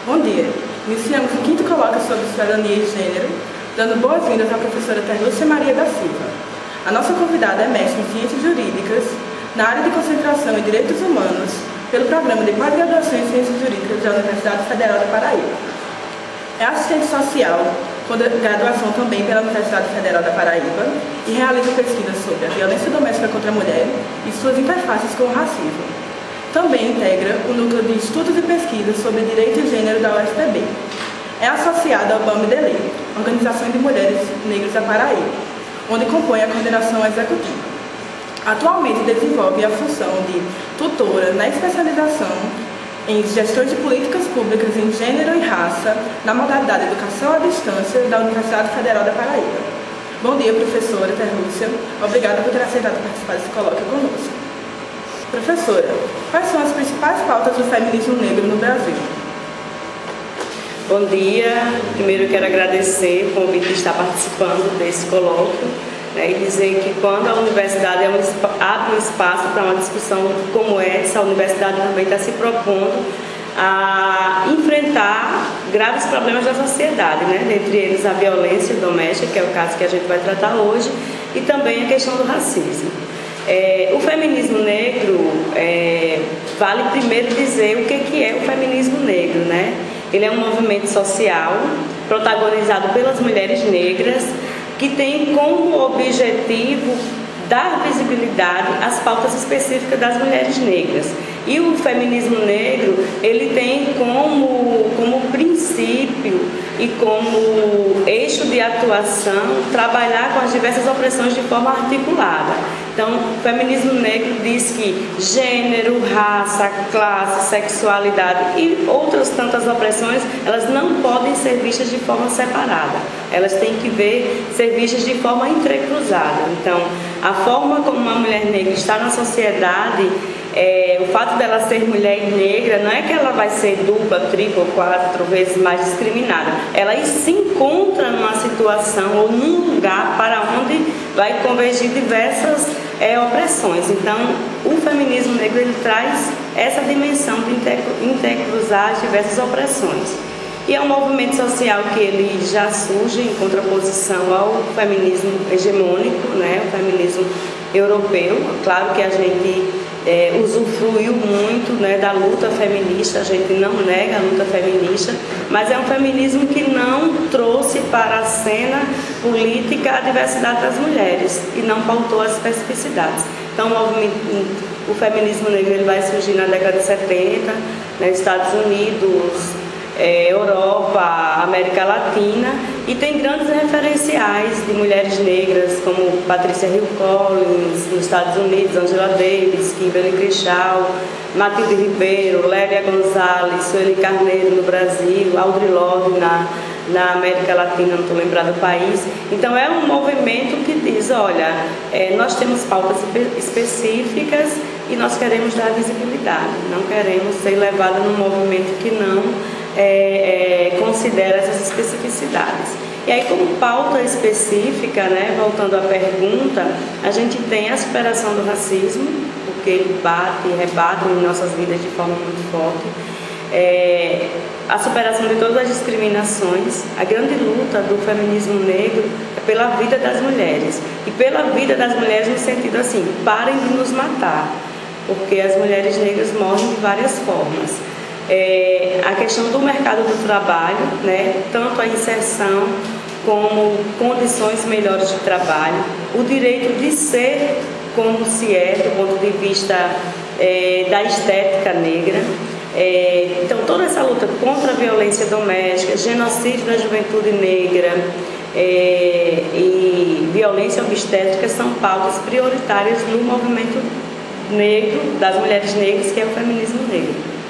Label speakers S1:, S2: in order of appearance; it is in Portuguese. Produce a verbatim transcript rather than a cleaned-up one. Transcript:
S1: Bom dia. Iniciamos o quinto colóquio sobre cidadania e gênero, dando boas-vindas à professora Terlúcia Maria da Silva. A nossa convidada é mestre em Ciências Jurídicas, na área de concentração em Direitos Humanos, pelo Programa de Pós-Graduação em Ciências Jurídicas da Universidade Federal da Paraíba. É assistente social, com graduação também pela Universidade Federal da Paraíba, e realiza pesquisas sobre a violência doméstica contra a mulher e suas interfaces com o racismo. Também integra o Núcleo de Estudos e Pesquisas sobre Direito e Gênero da U F P B. É associada ao B A M D L E, Organização de Mulheres Negras da Paraíba, onde compõe a coordenação executiva. Atualmente desenvolve a função de tutora na especialização em Gestão de Políticas Públicas em Gênero e Raça, na modalidade Educação à Distância da Universidade Federal da Paraíba. Bom dia, professora Terlúcia. Obrigada por ter aceitado participar desse colóquio conosco. Professora, quais são as principais pautas do feminismo negro no Brasil?
S2: Bom dia. Primeiro eu quero agradecer o convite de estar participando desse colóquio, né, e dizer que quando a universidade é um, abre um espaço para uma discussão como essa, a universidade também está se propondo a enfrentar graves problemas da sociedade, né, dentre eles a violência doméstica, que é o caso que a gente vai tratar hoje, e também a questão do racismo. É, o feminismo negro, é, vale primeiro dizer o que, que é o feminismo negro, né? Ele é um movimento social protagonizado pelas mulheres negras que tem como objetivo dar visibilidade às pautas específicas das mulheres negras. E o feminismo negro, ele tem como, como princípio e como eixo de atuação trabalhar com as diversas opressões de forma articulada. Então, o feminismo negro diz que gênero, raça, classe, sexualidade e outras tantas opressões, elas não podem ser vistas de forma separada. Elas têm que ver, ser vistas de forma entrecruzada. Então, a forma como uma mulher negra está na sociedade, é, o fato dela ser mulher e negra, não é que ela vai ser dupla, tripla, quatro vezes mais discriminada. Ela se encontra numa situação ou num lugar para onde vai convergir diversas é, opressões. Então, o feminismo negro ele traz essa dimensão de intercruzar as diversas opressões. E é um movimento social que ele já surge em contraposição ao feminismo hegemônico, né, o feminismo europeu. Claro que a gente é, usufruiu muito, né, da luta feminista, a gente não nega a luta feminista, mas é um feminismo que não trouxe para a cena política a diversidade das mulheres e não pautou as especificidades. Então, o, movimento, o feminismo negro ele vai surgir na década de setenta, nos Estados Unidos, É, Europa, América Latina, e tem grandes referenciais de mulheres negras como Patricia Hill Collins nos Estados Unidos, Angela Davis, Kimberly Crenshaw, Matilde Ribeiro, Lélia Gonzalez, Sueli Carneiro no Brasil, Audre Lorde na, na América Latina, não estou lembrando do país. Então é um movimento que diz, olha, é, nós temos pautas específicas e nós queremos dar visibilidade, não queremos ser levados num movimento que não É, é, considera essas especificidades. E aí, como pauta específica, né, voltando à pergunta, a gente tem a superação do racismo, porque ele bate e rebate em nossas vidas de forma muito forte, é, a superação de todas as discriminações. A grande luta do feminismo negro é pela vida das mulheres, e pela vida das mulheres no sentido assim, parem de nos matar, porque as mulheres negras morrem de várias formas. É, a questão do mercado do trabalho, né, tanto a inserção como condições melhores de trabalho, o direito de ser como se é, do ponto de vista é, da estética negra. É, então, toda essa luta contra a violência doméstica, genocídio da juventude negra é, e violência obstétrica são pautas prioritárias no movimento negro, das mulheres negras, que é o feminismo negro.